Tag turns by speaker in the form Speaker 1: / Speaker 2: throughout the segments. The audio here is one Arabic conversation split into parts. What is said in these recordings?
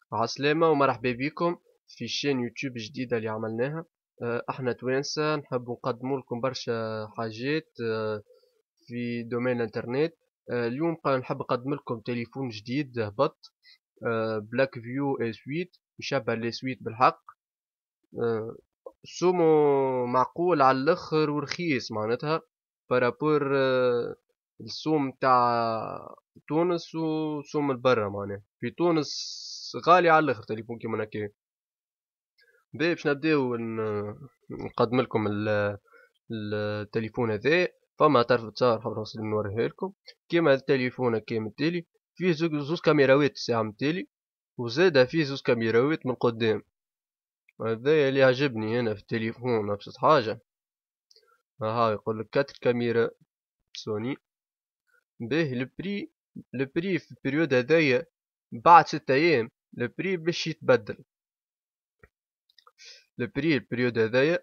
Speaker 1: عسلامة ومرحبا بكم في شين يوتيوب جديدة اللي عملناها. احنا توانسة نحب نقدموا لكم برشا حاجات في دومين الانترنت. اليوم نحب نقدم لكم تليفون جديد هبط، بلاك فيو اس 8، يشبه الاس 8 بالحق. آه، سومو معقول على الاخر ورخيص معناتها بارابور السوم تاع تونس وسوم البرا. معناها في تونس غالي على الاخر تليفون كيما هكا. باش نبداو نقدم لكم التليفون هذا. فما طرف تصور حاب نوريها لكم كيما التليفون هكا من التالي. فيه زوز كاميراوات الساعة من التالي، وزادا فيه زوز كاميراوات من قدام. هذا اللي عجبني هنا في التليفون ابسط حاجة. ها يقول لك 4 كاميرا سوني. باهي البري في البريود هذايا بعد 6 ايام البري باش يتبدل. البريود هذايا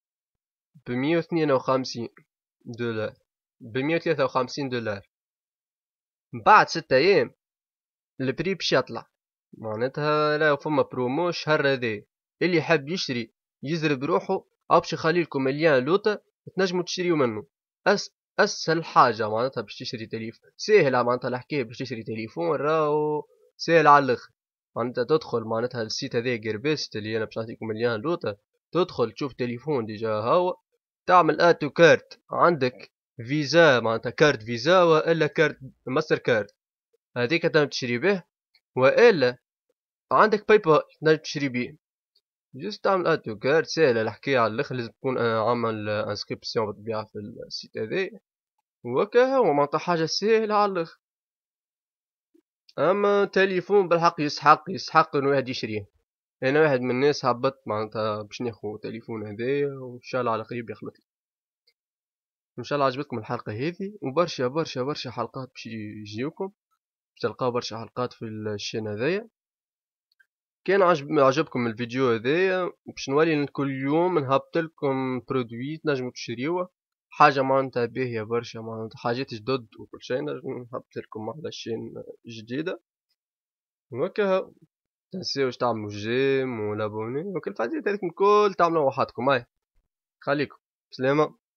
Speaker 1: ب152 دولار، ب153 دولار. بعد 6 ايام البري باش يطلع. معناتها لا فما برومو الشهر هذا، اللي حاب يشري يزرب روحه او باش يخلي لكم اللين لوطا تنجموا تشتريو منه. اسهل حاجه معناتها باش تشري تليفون ساهله. معناتها الحكايه باش تشري تليفون راهو ساهل على الاخر. معناتها تدخل معناتها السيت هذا جيربست اللي انا باش نعطيكم اللين لوطا، تدخل تشوف تليفون ديجا هو، تعمل اتو كارت. عندك فيزا معناتها كارت فيزا والا كارت ماستر كارت، هذيك تنجم تشري به. والا عندك باي بال تنجم تشري بيه. جست تعمل اتو كارت ساهلة الحكاية على الاخر. لازم تكون عامل انسكريبسيون بالطبيعة في السيت هذا، وهكا هو معناتها حاجة ساهلة على الاخر. اما تليفون بالحق يسحق انه واحد يشريه. انا واحد من الناس هبط معناتها باش ناخذ تليفون هذايا، وان شاء الله على قريب يخلص لي. ان شاء الله عجبتكم الحلقة هذه، وبرشا برشا برشا حلقات باش يجيوكم. باش تلقاو برشا حلقات في الشين هذايا. كان عجبكم الفيديو هذايا باش نولي كل يوم نهبط لكم برودوي تنجموا تشريوه. حاجة معناتها باهية برشا، معناتها حاجات جدد وكل شيء نجم نهبط لكم واحدة شين جديدة. وهكا تنسيوش تعملوا جيم ولابوني وكل الفازات هذيك الكل تعملوا وحدكم. هاي خليكم سلامة.